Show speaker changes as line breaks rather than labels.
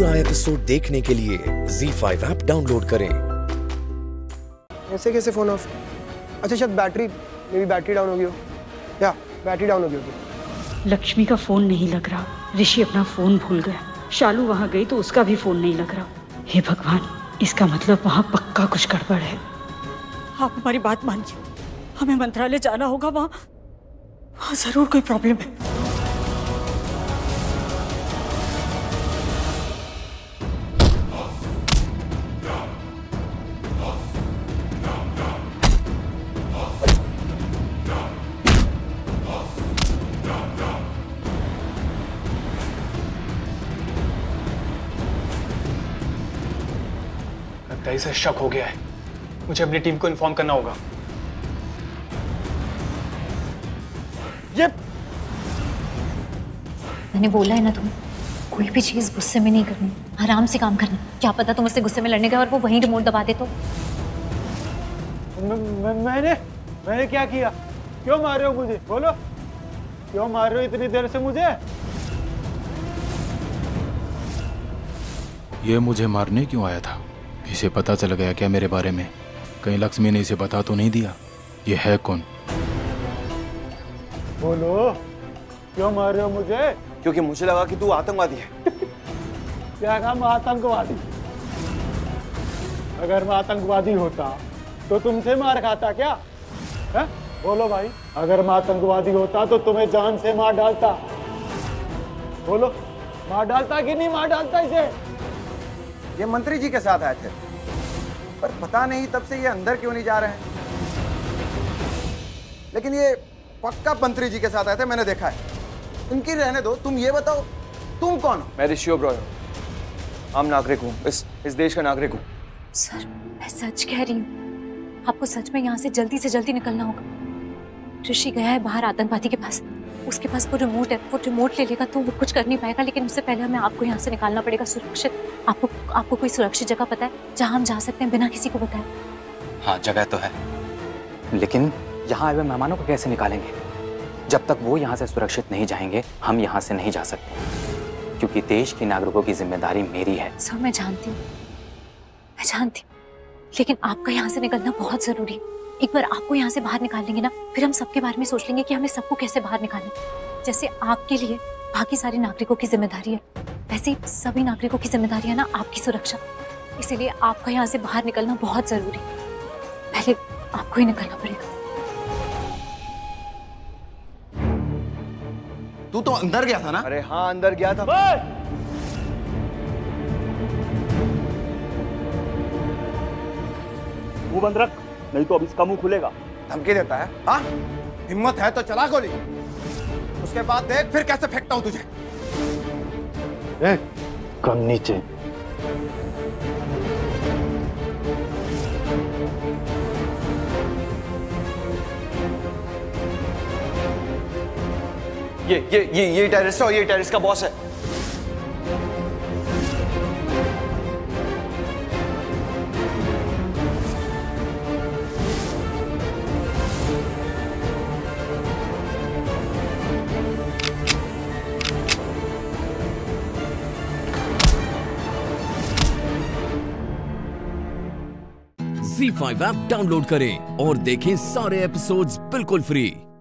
पूरा एपिसोड देखने के लिए ZEE5 ऐप डाउनलोड करें।
ऐसे कैसे फोन ऑफ? अच्छा शायद बैटरी, मेरी बैटरी डाउन हो गई हो, या बैटरी डाउन हो गई होगी।
लक्ष्मी का फोन नहीं लग रहा, ऋषि अपना फोन भूल गया, शालू वहां गई तो उसका भी फोन नहीं लग रहा। हे भगवान, इसका मतलब वहां पक्का कुछ गड़बड़ है। आप हमारी बात मानिए, हमें मंत्रालय जाना होगा, वहां जरूर कोई प्रॉब्लम है।
से शक हो गया है, मुझे अपनी टीम को इन्फॉर्म करना होगा। ये
मैंने बोला है ना, तुम्हें कोई भी चीज गुस्से में नहीं करनी, आराम से काम करना। क्या पता तुम उससे गुस्से में लड़ने गए और वो वहीं रिमोट दबा दे तो।
मैंने क्या किया? क्यों मार रहे हो मुझे? बोलो, क्यों मार रहे हो इतनी देर से मुझे?
ये मुझे मारने क्यों आया था? इसे पता चल गया क्या मेरे बारे में? कहीं लक्ष्मी ने इसे बता तो नहीं दिया? ये है कौन?
बोलो, क्यों मार रहे हो मुझे?
क्योंकि मुझे लगा कि तू आतंकवादी है।
क्या काम आतंकवादी? अगर मैं आतंकवादी होता तो तुमसे मार खाता क्या? है? बोलो भाई, अगर मैं आतंकवादी होता तो तुम्हें जान से मार डालता। बोलो, मार डालता कि नहीं मार डालता इसे?
ये मंत्री जी के साथ आए थे, पर पता नहीं तब से ये अंदर क्यों नहीं जा रहे हैं। लेकिन ये पक्का मंत्री जी के साथ आए थे, मैंने देखा है। इनकी रहने दो, तुम ये बताओ, तुम कौन हो? मैं ऋषि ओबरॉय हूं, आम नागरिक हूं, इस देश का नागरिक हूं।
सर, मैं सच कह रही हूँ, आपको सच में यहाँ से जल्दी निकलना होगा। ऋषि गया है बाहर आतंकवादी के पास, उसके पास वो रिमोट है, वो रिमोट ले लेगा तो वो कुछ कर नहीं पाएगा। लेकिन उससे पहले हमें आपको यहाँ से निकालना पड़ेगा सुरक्षित। आपको कोई सुरक्षित जगह पता है जहाँ हम जा सकते हैं बिना किसी को बताए?
हाँ, जगह तो है, लेकिन यहाँ आए हुए मेहमानों को कैसे निकालेंगे? जब तक वो यहाँ से सुरक्षित नहीं जाएंगे, हम यहाँ से नहीं जा सकते, क्योंकि देश के नागरिकों की जिम्मेदारी मेरी है।
सर, मैं जानती हूँ, लेकिन आपका यहाँ से निकलना बहुत जरूरी है। एक बार आपको यहाँ से बाहर निकाल लेंगे ना, फिर हम सबके बारे में सोच लेंगे कि हमें सबको कैसे बाहर निकालना। जैसे आपके लिए बाकी सारे नागरिकों की जिम्मेदारी है, वैसे ही सभी नागरिकों की जिम्मेदारी है ना आपकी सुरक्षा। इसीलिए आपका यहाँ से बाहर निकलना बहुत जरूरी है। पहले आपको ही निकलना पड़ेगा।
तू तो अंदर गया था ना? अरे हाँ, अंदर गया था।
मुंह बंद रख, नहीं तो अब इसका मुंह खुलेगा।
धमकी देता है? हाँ, हिम्मत है तो चला गोली, उसके बाद देख फिर कैसे फेंकता हूं तुझे।
कम नीचे।
ये टेररिस्ट है और ये टेररिस्ट का बॉस है।
ZEE5 ऐप डाउनलोड करें और देखें सारे एपिसोड्स बिल्कुल फ्री।